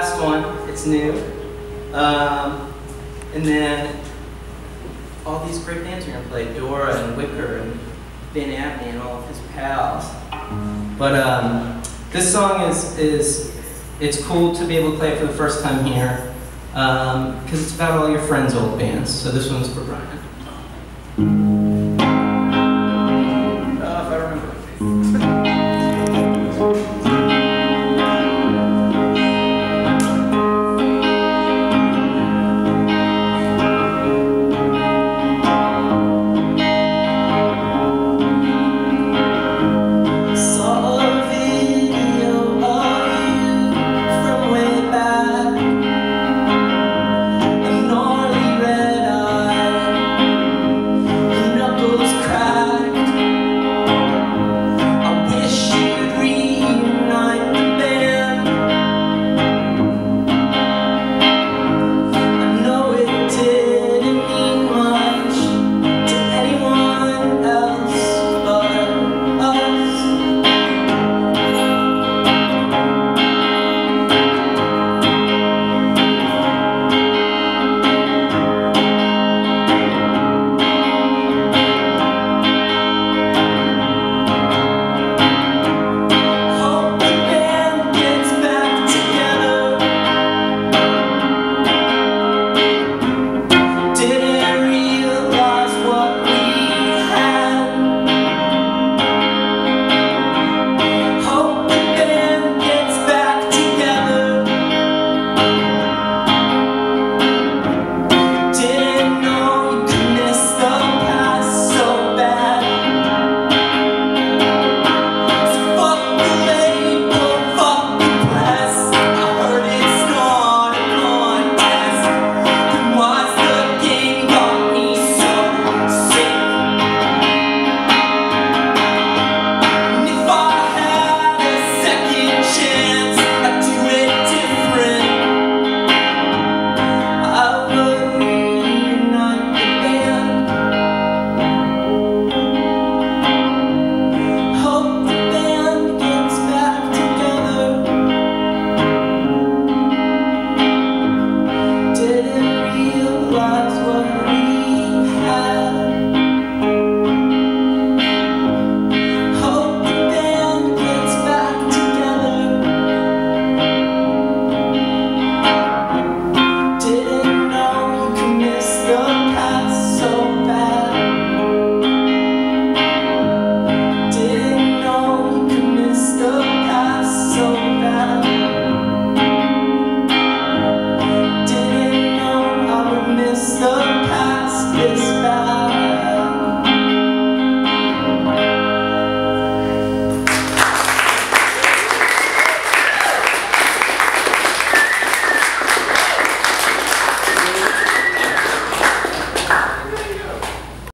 last one. It's new. And then all these great bands are going to play. Dora and Wicker and Ben Abney and all of his pals. But this song it's cool to be able to play it for the first time here because it's about all your friends' old bands. So this one's for Brian.